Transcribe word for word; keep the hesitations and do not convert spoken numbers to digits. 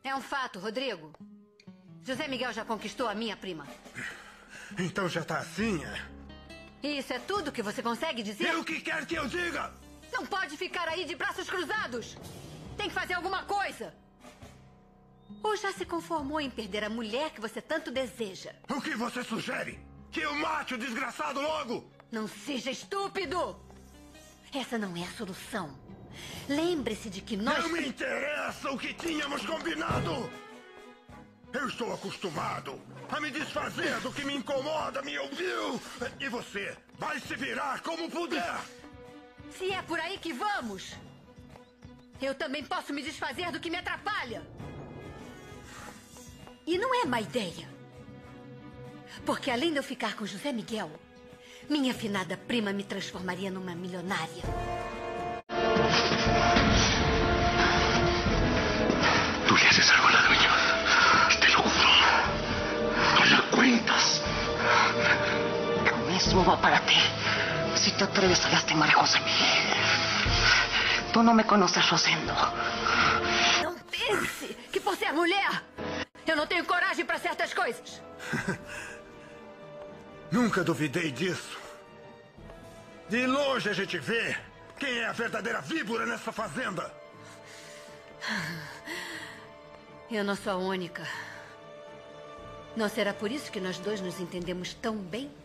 É um fato, Rodrigo. José Miguel já conquistou a minha prima. Então já tá assim, é? E isso é tudo que você consegue dizer? E o que quer que eu diga? Não pode ficar aí de braços cruzados. Tem que fazer alguma coisa. Ou já se conformou em perder a mulher que você tanto deseja? O que você sugere? Que eu mate o desgraçado logo? Não seja estúpido! Essa não é a solução. Lembre-se de que nós... Não me interessa o que tínhamos combinado! Eu estou acostumado a me desfazer do que me incomoda, me ouviu? E você vai se virar como puder! Se é por aí que vamos, eu também posso me desfazer do que me atrapalha. E não é má ideia. Porque além de eu ficar com José Miguel, minha afinada prima me transformaria numa milionária. Tú le haces algo a la dueña. Te lo juro. No la cuentas. Lo mismo va para ti. Si te atreves a lastimar a José Miguel. Tú no me conoces, Rosendo. Não pense que por ser mulher, eu não tenho coragem para certas coisas. Nunca duvidei disso. De longe a gente vê quem é a verdadeira víbora nessa fazenda. Eu não sou a única. Não será por isso que nós dois nos entendemos tão bem?